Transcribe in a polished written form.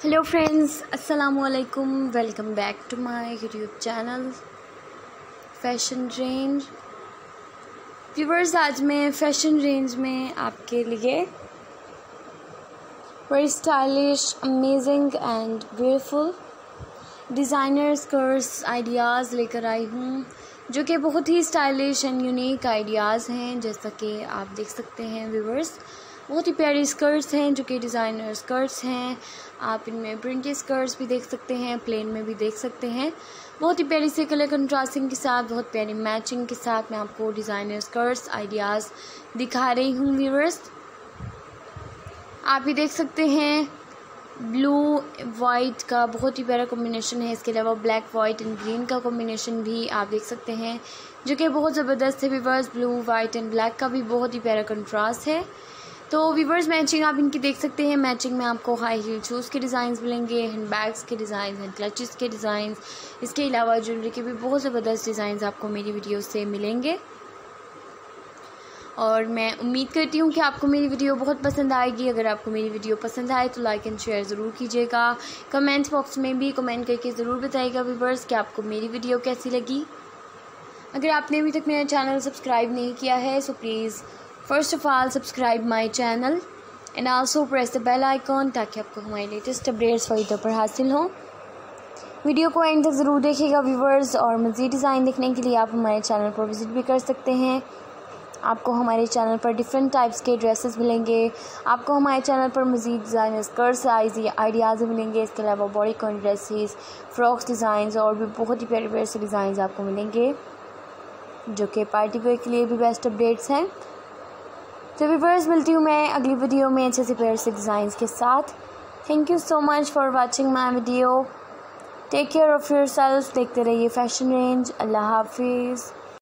Hello friends, अस्सलाम वालेकुम। Welcome back to my YouTube channel fashion range. Viewers, आज मैं फ़ैशन रेंज में आपके लिए very stylish, amazing and beautiful designer skirts ideas लेकर आई हूँ, जो कि बहुत ही स्टाइलिश एंड यूनिक आइडियाज़ हैं। जैसा कि आप देख सकते हैं व्यूवर्स, बहुत ही प्यारी स्कर्ट्स हैं जो कि डिज़ाइनर स्कर्ट्स हैं। आप इनमें प्रिंटेड स्कर्ट्स भी देख सकते हैं, प्लेन में भी देख सकते हैं। बहुत ही प्यारी से कलर कंट्रास्टिंग के साथ, बहुत प्यारी मैचिंग के साथ मैं आपको डिज़ाइनर स्कर्ट्स आइडियाज़ दिखा रही हूँ व्यूवर्स। आप ये देख सकते हैं, ब्लू वाइट का बहुत ही प्यारा कॉम्बिनेशन है। इसके अलावा ब्लैक वाइट एंड ग्रीन का कॉम्बिनेशन भी आप देख सकते हैं, जो कि बहुत ज़बरदस्त है viewers. Blue white and black का भी बहुत ही प्यारा कंट्रास्ट है। तो व्यूवर्स, मैचिंग आप इनकी देख सकते हैं। मैचिंग में आपको हाई हील शूज़ के डिज़ाइंस मिलेंगे, हैंड बैग्स के डिज़ाइन, हैंड क्लचेस के डिज़ाइंस। इसके अलावा ज्वेलरी के भी बहुत ज़बरदस्त डिज़ाइंस आपको मेरी वीडियो से मिलेंगे। और मैं उम्मीद करती हूँ कि आपको मेरी वीडियो बहुत पसंद आएगी। अगर आपको मेरी वीडियो पसंद आए तो लाइक एंड शेयर ज़रूर कीजिएगा। कमेंट बॉक्स में भी कमेंट करके ज़रूर बताइएगा व्यूवर्स कि आपको मेरी वीडियो कैसी लगी। अगर आपने अभी तक मेरा चैनल सब्सक्राइब नहीं किया है so please first of all subscribe my channel and also press the bell icon, ताकि आपको हमारे लेटेस्ट अपडेट्स वही पर हासिल हों। वीडियो को एंड तक ज़रूर देखिएगा व्यूवर्स। और मज़ीद डिज़ाइन देखने के लिए आप हमारे चैनल पर विज़िट भी कर सकते हैं। आपको हमारे चैनल पर डिफरेंट टाइप्स के ड्रेसेस मिलेंगे। आपको हमारे चैनल पर मज़ीद डिज़ाइनर स्कर्ट्स आइडियाज़ मिलेंगे। इसके अलावा बॉडीकॉन ड्रेसेस, फ्रॉक्स डिज़ाइंस और भी बहुत ही प्यारे प्यारे से डिज़ाइन आपको मिलेंगे, जो कि पार्टी वेयर के लिए भी बेस्ट अपडेट्स हैं। तो व्यूवर्स, मिलती हूँ मैं अगली वीडियो में अच्छे से प्यारे से डिज़ाइंस के साथ। Thank you so much for watching my video. Take care of yourself. देखते रहिए फैशन रेंज। अल्लाह हाफिज़।